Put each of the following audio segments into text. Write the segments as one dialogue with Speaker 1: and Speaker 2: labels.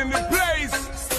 Speaker 1: in the place.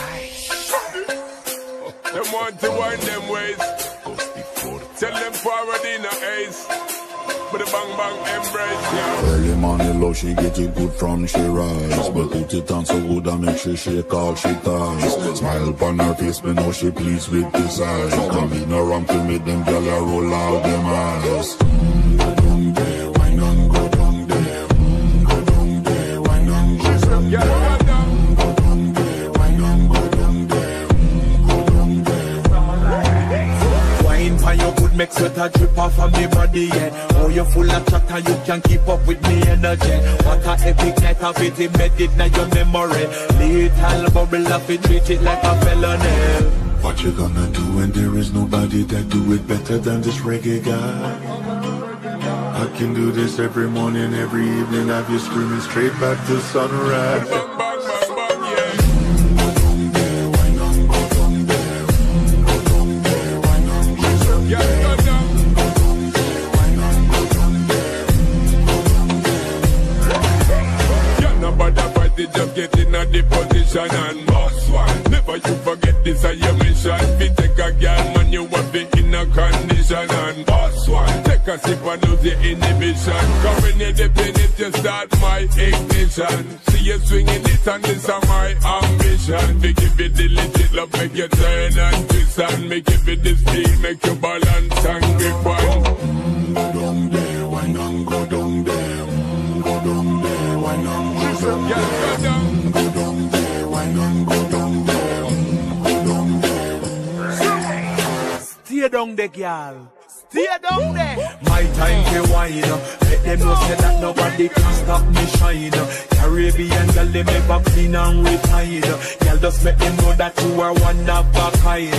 Speaker 1: Them want to wind them ways. Tell them forward in a ace. But the bang bang embrace, yeah.
Speaker 2: Early morning low, she get it good from she rise. But put it on so good I make she shake all she ties. Smile upon her face, me know she pleased with this eyes. Come in around to make them gyal a roll out them eyes. Go down there, wine and go down there. Go down there, wine and go down there. Go down there, wine and go down there. Go down there.
Speaker 3: Wine for your good make sweat a drip off of me body, yeah. Oh, you're full of chatter, you can keep up with me energy. What a epic night of it, embedded now your memory. Little bubble of it, treat it like a felony.
Speaker 2: What you gonna do when there is nobody that do it better than this reggae guy? I can do this every morning, every evening, have you screaming straight back to sunrise.
Speaker 1: Just get in a the position and boss one. Never you forget this is your mission. If you take a girl, man, you want be in a condition and boss one. Take a sip and lose your inhibition. Cause when you dip in it, you start my ignition. See you swinging it and this is my ambition. We give it the legit love, make you turn and twist and make it with the speed, make you balance and grip on.
Speaker 2: Go down there, wine and go down there. Go down there, wine and go down there. Go down there, wine and go down there. Go down there.
Speaker 3: Stay down there, girl. Stay down there. My time to wine. Let them know say that nobody can stop me shine. Caribbean girl, they never clean and refine. Girl, just make them know that you are one of a kind.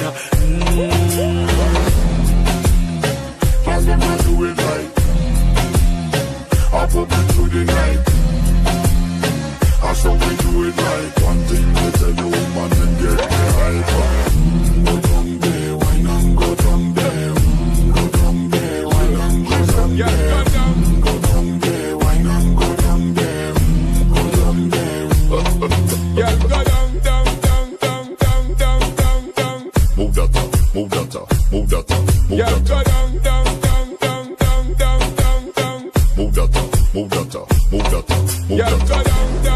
Speaker 2: Cause them not do it right. Up it to the night. That's how we do it right. One thing we tell you, woman, and get the hype. Go down there, wine and go down there. Go down there, wine and go down there. Go down there, wine and go down there. Go down there.
Speaker 1: Yeah, go down, down, down, down, down, down, down, down.
Speaker 2: Move that up, move that up, move that up, move
Speaker 1: yeah,
Speaker 2: that
Speaker 1: go
Speaker 2: up.
Speaker 1: down, down, down, down, down, down, down, down.
Speaker 2: Move that up, move that up, move that up, move
Speaker 1: Yeah,
Speaker 2: that
Speaker 1: go
Speaker 2: up.
Speaker 1: down, down.